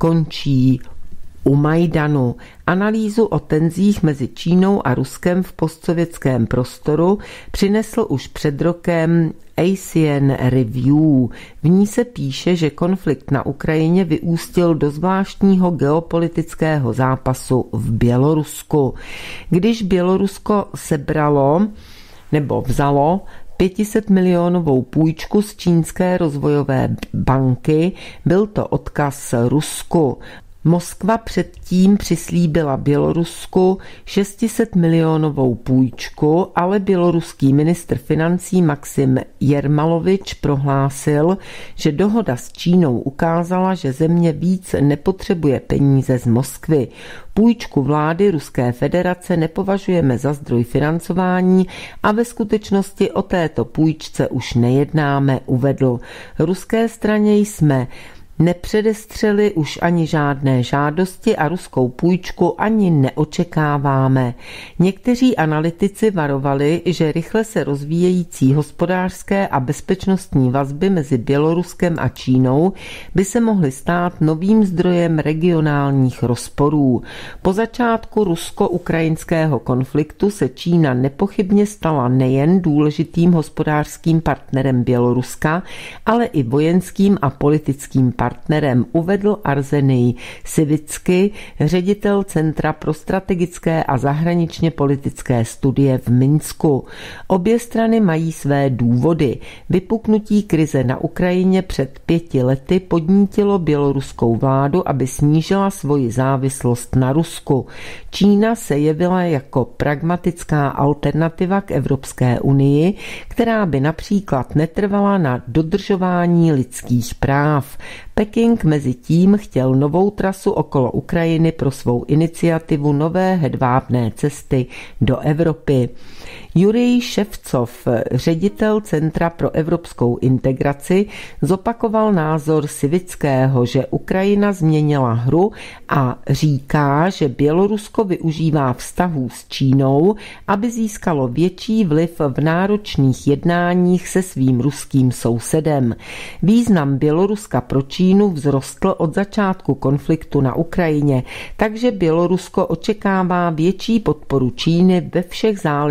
končí u Majdanu. Analýzu o tenzích mezi Čínou a Ruskem v postsovětském prostoru přinesl už před rokem A C N Review. V ní se píše, že konflikt na Ukrajině vyústil do zvláštního geopolitického zápasu v Bělorusku. Když Bělorusko sebralo nebo vzalo pět set milionovou půjčku z Čínské rozvojové banky, byl to odkaz Rusku. Moskva předtím přislíbila Bělorusku šest set milionovou půjčku, ale běloruský ministr financí Maxim Jermalovič prohlásil, že dohoda s Čínou ukázala, že země víc nepotřebuje peníze z Moskvy. Půjčku vlády Ruské federace nepovažujeme za zdroj financování a ve skutečnosti o této půjčce už nejednáme, uvedl. Ruské straně jsme nepředestřeli už ani žádné žádosti a ruskou půjčku ani neočekáváme. Někteří analytici varovali, že rychle se rozvíjející hospodářské a bezpečnostní vazby mezi Běloruskem a Čínou by se mohly stát novým zdrojem regionálních rozporů. Po začátku rusko-ukrajinského konfliktu se Čína nepochybně stala nejen důležitým hospodářským partnerem Běloruska, ale i vojenským a politickým partnerem. partnerem, uvedl Arzenij Sivicky, ředitel Centra pro strategické a zahraničně politické studie v Minsku. Obě strany mají své důvody. Vypuknutí krize na Ukrajině před pěti lety podnítilo běloruskou vládu, aby snížila svoji závislost na Rusku. Čína se jevila jako pragmatická alternativa k Evropské unii, která by například netrvala na dodržování lidských práv. Peking mezi tím chtěl novou trasu okolo Ukrajiny pro svou iniciativu nové hedvábné cesty do Evropy. Jurij Ševcov, ředitel Centra pro evropskou integraci, zopakoval názor Sivického, že Ukrajina změnila hru a říká, že Bělorusko využívá vztahů s Čínou, aby získalo větší vliv v náročných jednáních se svým ruským sousedem. Význam Běloruska pro Čínu vzrostl od začátku konfliktu na Ukrajině, takže Bělorusko očekává větší podporu Číny ve všech záležitostech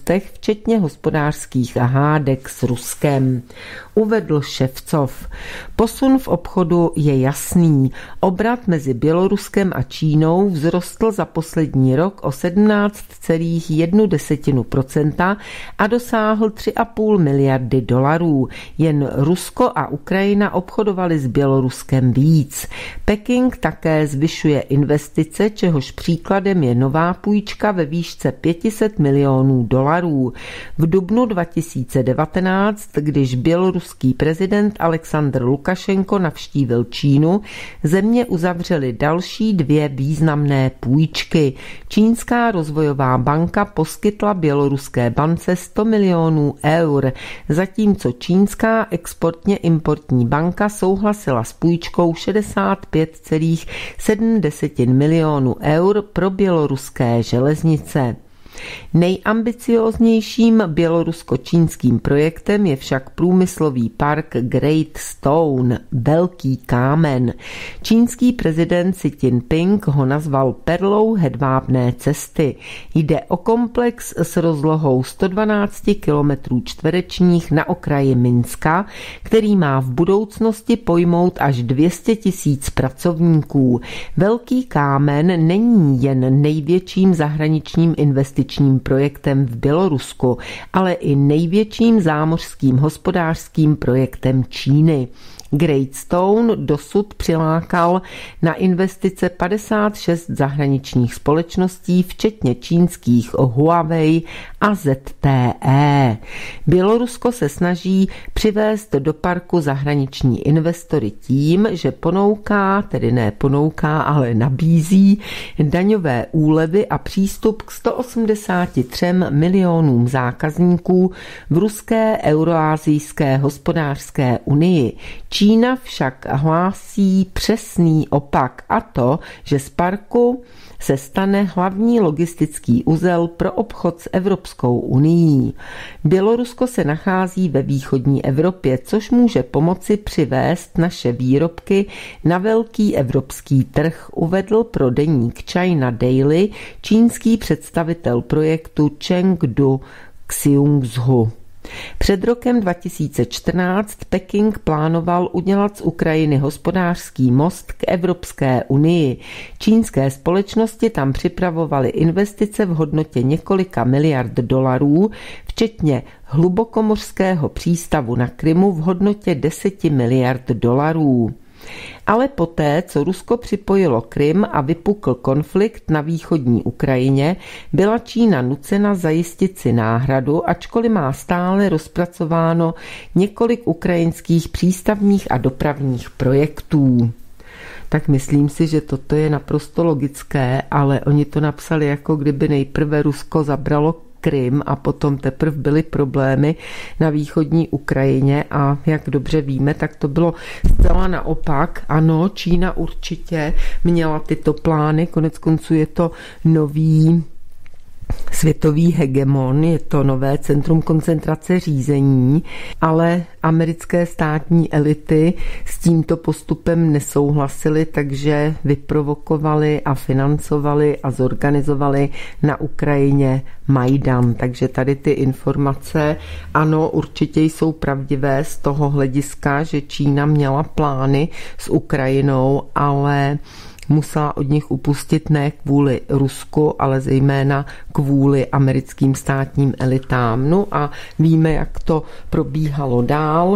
záležitostech, včetně hospodářských hádek s Ruskem. Uvedl Ševcov. Posun v obchodu je jasný. Obrat mezi Běloruskem a Čínou vzrostl za poslední rok o sedmnáct celá jedna desetina procenta a dosáhl tři a půl miliardy dolarů. Jen Rusko a Ukrajina obchodovali s Běloruskem víc. Peking také zvyšuje investice, čehož příkladem je nová půjčka ve výšce pět set milionů dolarů. V dubnu dva tisíce devatenáct, když běloruský prezident Alexandr Lukašenko navštívil Čínu, země uzavřely další dvě významné půjčky. Čínská rozvojová banka poskytla běloruské bance sto milionů eur, zatímco čínská exportně importní banka souhlasila s půjčkou šedesát pět celá sedm milionů eur pro běloruské železnice. Nejambicióznějším bělorusko-čínským projektem je však průmyslový park Great Stone, Velký kámen. Čínský prezident Xi Jinping ho nazval perlou hedvábné cesty. Jde o komplex s rozlohou sto dvanáct kilometrů čtverečních na okraji Minska, který má v budoucnosti pojmout až dvě stě tisíc pracovníků. Velký kámen není jen největším zahraničním investičním projektem v Bělorusku, ale i největším zámořským hospodářským projektem Číny. Great Stone dosud přilákal na investice padesát šest zahraničních společností, včetně čínských Huawei a Z T E. Bělorusko se snaží přivést do parku zahraniční investory tím, že ponouká, tedy ne ponouká, ale nabízí daňové úlevy a přístup k sto osmdesáti třem milionům zákazníků v ruské Euroasijské hospodářské unii. Čína však hlásí přesný opak, a to, že z parku se stane hlavní logistický uzel pro obchod s Evropskou unií. Bělorusko se nachází ve východní Evropě, což může pomoci přivést naše výrobky na velký evropský trh, uvedl pro deník China Daily čínský představitel projektu Chengdu Xiongzhu. Před rokem dva tisíce čtrnáct Peking plánoval udělat z Ukrajiny hospodářský most k Evropské unii. Čínské společnosti tam připravovaly investice v hodnotě několika miliard dolarů, včetně hlubokomořského přístavu na Krymu v hodnotě deseti miliard dolarů. Ale poté, co Rusko připojilo Krym a vypukl konflikt na východní Ukrajině, byla Čína nucena zajistit si náhradu, ačkoliv má stále rozpracováno několik ukrajinských přístavních a dopravních projektů. Tak myslím si, že toto je naprosto logické, ale oni to napsali, jako kdyby nejprve Rusko zabralo Krym a potom teprve byly problémy na východní Ukrajině a jak dobře víme, tak to bylo zcela naopak. Ano, Čína určitě měla tyto plány, konec konců je to nový světový hegemon, je to nové centrum koncentrace řízení, ale americké státní elity s tímto postupem nesouhlasily, takže vyprovokovali a financovali a zorganizovali na Ukrajině Majdan. Takže tady ty informace, ano, určitě jsou pravdivé z toho hlediska, že Čína měla plány s Ukrajinou, ale musela od nich upustit ne kvůli Rusku, ale zejména kvůli americkým státním elitám. No a víme, jak to probíhalo dál.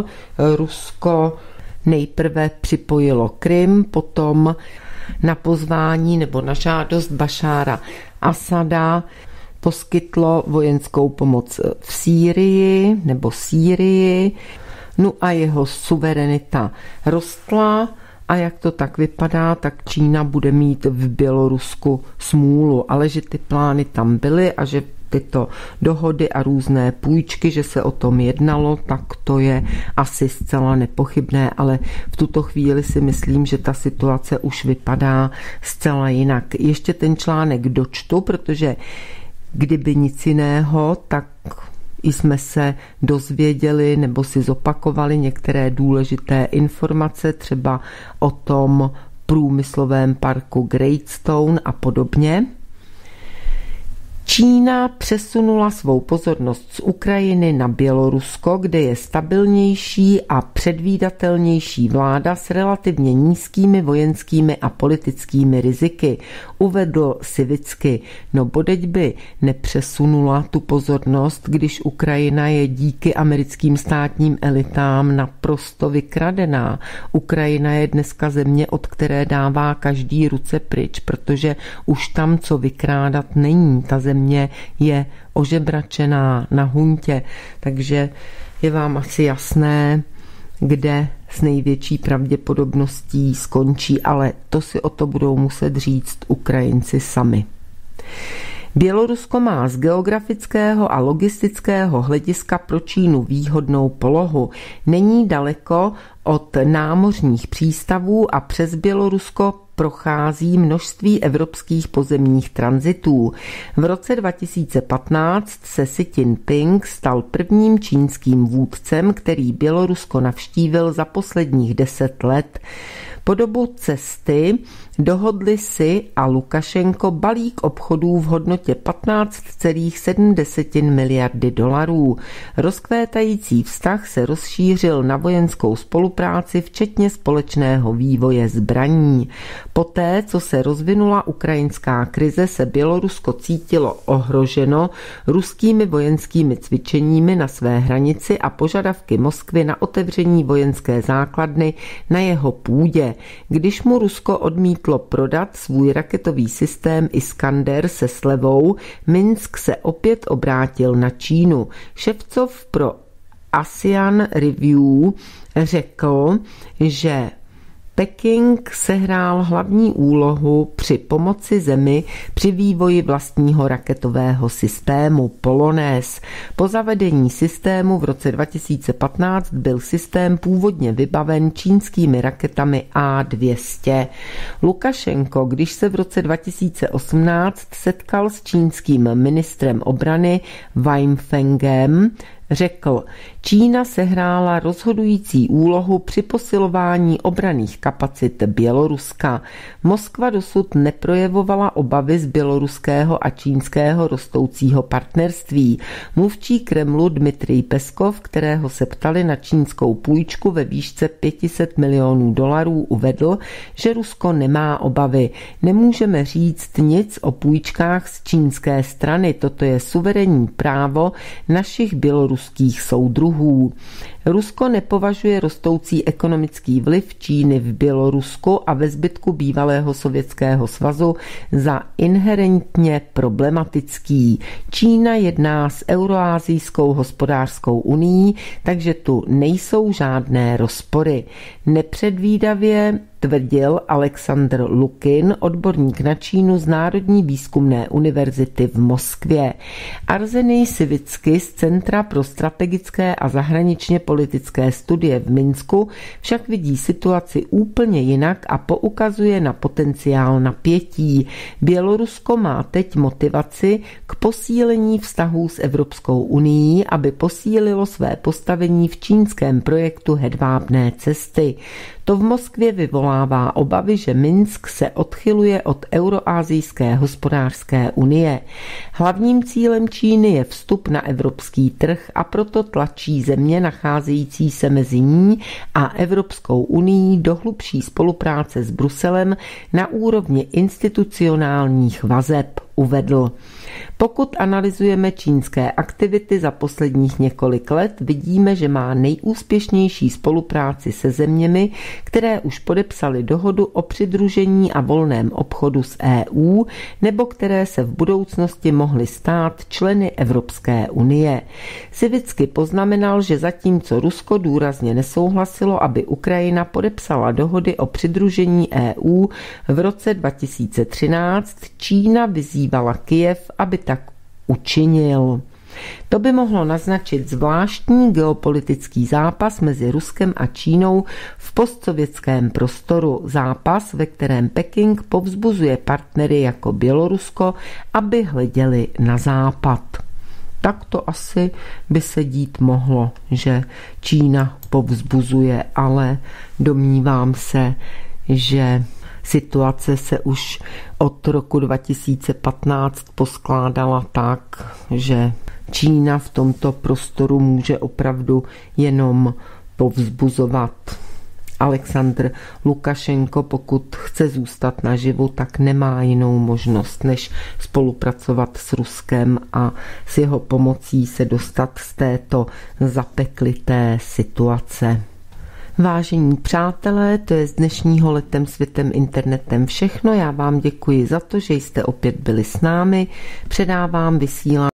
Rusko nejprve připojilo Krym, potom na pozvání nebo na žádost Bašára Asada poskytlo vojenskou pomoc v Sýrii nebo Sýrii. No a jeho suverenita rostla. A jak to tak vypadá, tak Čína bude mít v Bělorusku smůlu, ale že ty plány tam byly a že tyto dohody a různé půjčky, že se o tom jednalo, tak to je asi zcela nepochybné, ale v tuto chvíli si myslím, že ta situace už vypadá zcela jinak. Ještě ten článek dočtu, protože kdyby nic jiného, tak jsme se dozvěděli nebo si zopakovali některé důležité informace, třeba o tom v, průmyslovém parku Great Stone a podobně. Čína přesunula svou pozornost z Ukrajiny na Bělorusko, kde je stabilnější a předvídatelnější vláda s relativně nízkými vojenskými a politickými riziky, uvedl Sivicky. No bodeď by nepřesunula tu pozornost, když Ukrajina je díky americkým státním elitám naprosto vykradená. Ukrajina je dneska země, od které dává každý ruce pryč, protože už tam co vykrádat není. Ta země Země je ožebračená na huntě, takže je vám asi jasné, kde s největší pravděpodobností skončí, ale to si o to budou muset říct Ukrajinci sami. Bělorusko má z geografického a logistického hlediska pro Čínu výhodnou polohu. Není daleko od námořních přístavů a přes Bělorusko prochází množství evropských pozemních tranzitů. V roce dva tisíce patnáct se Xi Jinping stal prvním čínským vůdcem, který Bělorusko navštívil za posledních deset let. Po dobu cesty dohodli si a Lukašenko balík obchodů v hodnotě patnáct celá sedm miliardy dolarů. Rozkvétající vztah se rozšířil na vojenskou spolupráci, včetně společného vývoje zbraní. Poté, co se rozvinula ukrajinská krize, se Bělorusko cítilo ohroženo ruskými vojenskými cvičeními na své hranici a požadavky Moskvy na otevření vojenské základny na jeho půdě. Když mu Rusko odmítlo prodat svůj raketový systém Iskander se slevou, Minsk se opět obrátil na Čínu. Ševcov pro ASEAN Review řekl, že Peking sehrál hlavní úlohu při pomoci zemi při vývoji vlastního raketového systému Polones. Po zavedení systému v roce dva tisíce patnáct byl systém původně vybaven čínskými raketami A dvě stě. Lukašenko, když se v roce dva tisíce osmnáct setkal s čínským ministrem obrany Wang Fengem, řekl, Čína sehrála rozhodující úlohu při posilování obranných kapacit Běloruska. Moskva dosud neprojevovala obavy z běloruského a čínského rostoucího partnerství. Mluvčí Kremlu Dmitrij Peskov, kterého se ptali na čínskou půjčku ve výšce pět set milionů dolarů, uvedl, že Rusko nemá obavy. Nemůžeme říct nic o půjčkách z čínské strany. Toto je suverénní právo našich běloruských ruských soudruhů. Rusko nepovažuje rostoucí ekonomický vliv Číny v Bělorusku a ve zbytku bývalého Sovětského svazu za inherentně problematický. Čína jedná s Euroasijskou hospodářskou unií, takže tu nejsou žádné rozpory. Nepředvídavě tvrdil Alexandr Lukin, odborník na Čínu z Národní výzkumné univerzity v Moskvě. Arsenij Sivicky z Centra pro strategické a zahraničně politické studie v Minsku však vidí situaci úplně jinak a poukazuje na potenciál napětí. Bělorusko má teď motivaci k posílení vztahů s Evropskou unií, aby posílilo své postavení v čínském projektu Hedvábné cesty. To v Moskvě vyvolává obavy, že Minsk se odchyluje od Euroasijské hospodářské unie. Hlavním cílem Číny je vstup na evropský trh a proto tlačí země nacházející se mezi ní a Evropskou unií do hlubší spolupráce s Bruselem na úrovni institucionálních vazeb, uvedl. Pokud analyzujeme čínské aktivity za posledních několik let, vidíme, že má nejúspěšnější spolupráci se zeměmi, které už podepsaly dohodu o přidružení a volném obchodu s E U, nebo které se v budoucnosti mohly stát členy Evropské unie. Sivicky poznamenal, že zatímco Rusko důrazně nesouhlasilo, aby Ukrajina podepsala dohody o přidružení E U v roce dva tisíce třináct, Čína vyzývala Kyjev, aby tak učinil. To by mohlo naznačit zvláštní geopolitický zápas mezi Ruskem a Čínou v postsovětském prostoru. Zápas, ve kterém Peking povzbuzuje partnery jako Bělorusko, aby hleděli na západ. Tak to asi by se dít mohlo, že Čína povzbuzuje, ale domnívám se, že situace se už od roku dva tisíce patnáct poskládala tak, že Čína v tomto prostoru může opravdu jenom povzbuzovat. Alexandr Lukašenko, pokud chce zůstat naživu, tak nemá jinou možnost, než spolupracovat s Ruskem a s jeho pomocí se dostat z této zapeklité situace. Vážení přátelé, to je z dnešního Letem světem internetem všechno. Já vám děkuji za to, že jste opět byli s námi. Předávám, vysílám